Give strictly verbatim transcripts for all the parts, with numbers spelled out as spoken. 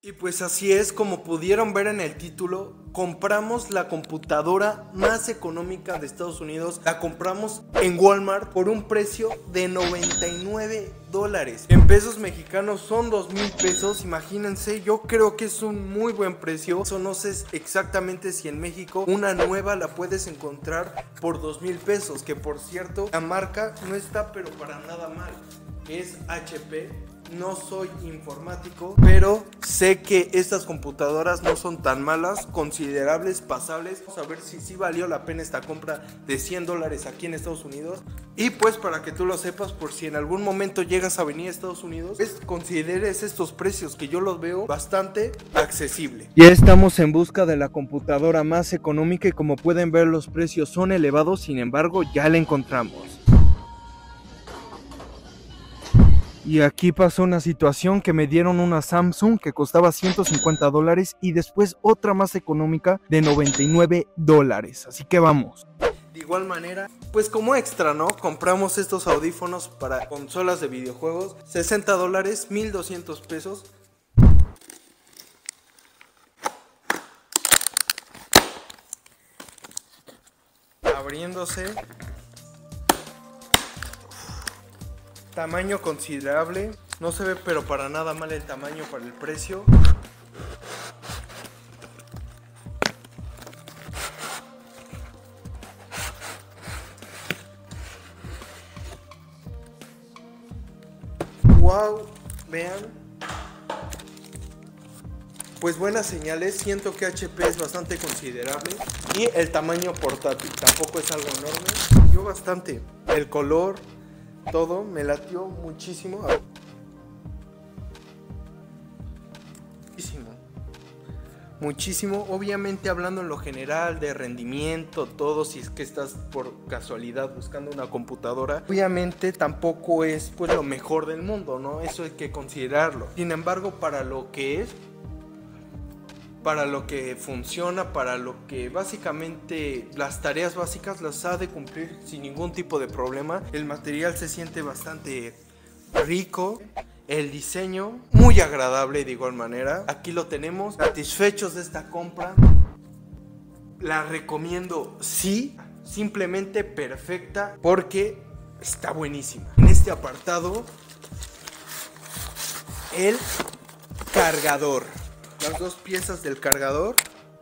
Y pues así es, como pudieron ver en el título, compramos la computadora más económica de Estados Unidos. La compramos en Walmart por un precio de noventa y nueve dólares. En pesos mexicanos son dos mil pesos, imagínense. Yo creo que es un muy buen precio. Eso no sé exactamente si en México una nueva la puedes encontrar por dos mil pesos. Que por cierto, la marca no está pero para nada mal. Es H P. No soy informático, pero sé que estas computadoras no son tan malas, considerables, pasables. Vamos a ver si sí valió la pena esta compra de cien dólares aquí en Estados Unidos. Y pues para que tú lo sepas, por si en algún momento llegas a venir a Estados Unidos, pues consideres estos precios que yo los veo bastante accesibles. Ya estamos en busca de la computadora más económica y como pueden ver los precios son elevados, sin embargo ya la encontramos. Y aquí pasó una situación que me dieron una Samsung que costaba ciento cincuenta dólares y después otra más económica de noventa y nueve dólares. Así que vamos. De igual manera, pues como extra, ¿no? Compramos estos audífonos para consolas de videojuegos. sesenta dólares, mil doscientos pesos. Abriéndose. Tamaño considerable, no se ve pero para nada mal el tamaño para el precio. Wow, vean. Pues buenas señales, siento que H P es bastante considerable. Y el tamaño portátil tampoco es algo enorme. Yo bastante. El color, todo me latió muchísimo. Muchísimo. Muchísimo. Obviamente hablando en lo general de rendimiento, todo, si es que estás por casualidad buscando una computadora, obviamente tampoco es pues lo mejor del mundo, ¿no? Eso hay que considerarlo. Sin embargo, para lo que es, para lo que funciona, para lo que básicamente las tareas básicas las ha de cumplir sin ningún tipo de problema. El material se siente bastante rico, el diseño muy agradable de igual manera. Aquí lo tenemos, satisfechos de esta compra. La recomiendo, sí, simplemente perfecta porque está buenísima. En este apartado, el cargador. Las dos piezas del cargador.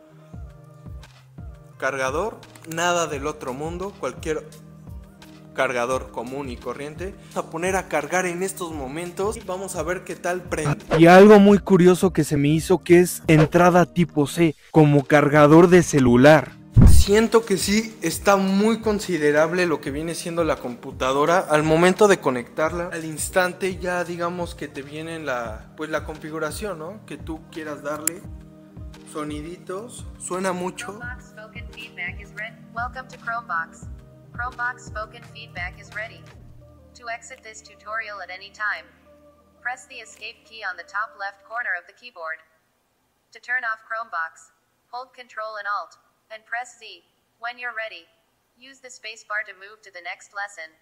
Cargador, nada del otro mundo, cualquier cargador común y corriente. Vamos a poner a cargar en estos momentos y vamos a ver qué tal prende. Y algo muy curioso que se me hizo, que es entrada tipo C, como cargador de celular. Siento que sí está muy considerable lo que viene siendo la computadora. Al momento de conectarla, al instante ya digamos que te viene la, pues la configuración, ¿no? Que tú quieras darle. Soniditos, suena mucho. Chromebox spoken feedback is ready. Welcome to Chromebox. Chromebox spoken feedback is ready. To exit this tutorial at any time, press the escape key on the top left corner of the keyboard. To turn off Chromebox, hold Control and Alt, and press Z. When you're ready, use the spacebar to move to the next lesson.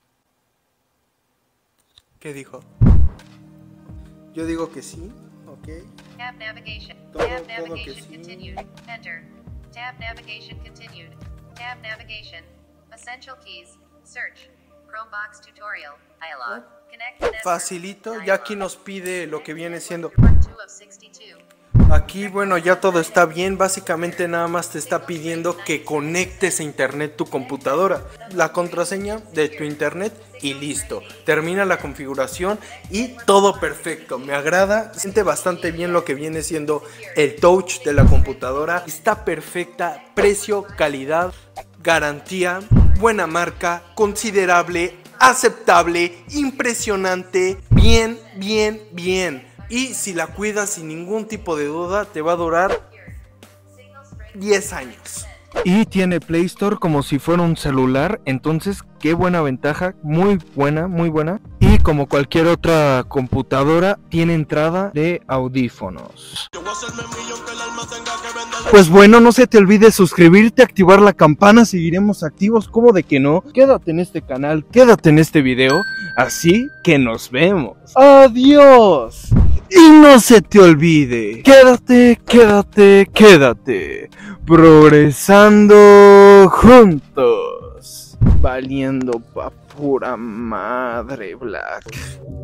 ¿Qué dijo? Yo digo que sí, ok. Tab navigation. Todo, Tab todo navigation que sí. continued. Enter. Tab navigation continued. Tab navigation. Essential keys. Search. Chromebox tutorial. Dialog. Connect network. Facilito, ya aquí nos pide lo que viene siendo. Part two of sixty-two. Aquí, bueno, ya todo está bien. Básicamente nada más te está pidiendo que conectes a internet tu computadora, la contraseña de tu internet y listo. Termina la configuración y todo perfecto. Me agrada, siente bastante bien lo que viene siendo el touch de la computadora. Está perfecta, precio, calidad, garantía, buena marca, considerable, aceptable, impresionante, bien, bien, bien. Y si la cuidas sin ningún tipo de duda, te va a durar diez años. Y tiene Play Store como si fuera un celular, entonces qué buena ventaja, muy buena, muy buena. Y como cualquier otra computadora, tiene entrada de audífonos. Pues bueno, no se te olvide suscribirte, activar la campana, seguiremos activos, ¿cómo de que no? Quédate en este canal, quédate en este video, así que nos vemos. ¡Adiós! Y no se te olvide, quédate, quédate, quédate, progresando juntos, valiendo pa' pura madre, Black.